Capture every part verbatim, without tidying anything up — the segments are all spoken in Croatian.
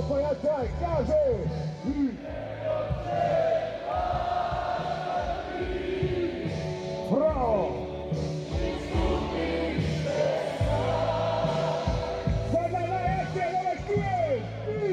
pojačaj, kaže! Bravo! Sada najjače, ovaj čuje!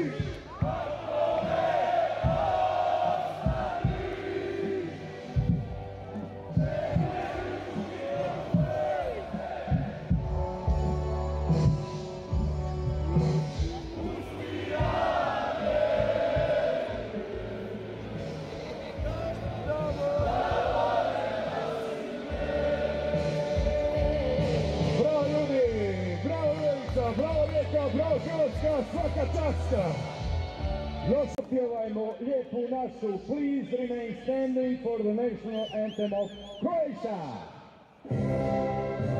Bravo Rijeka, bravo Hrvatska, svaka čast! Još opjevajmo lijepu našu Please remain standing for the national anthem of Croatia!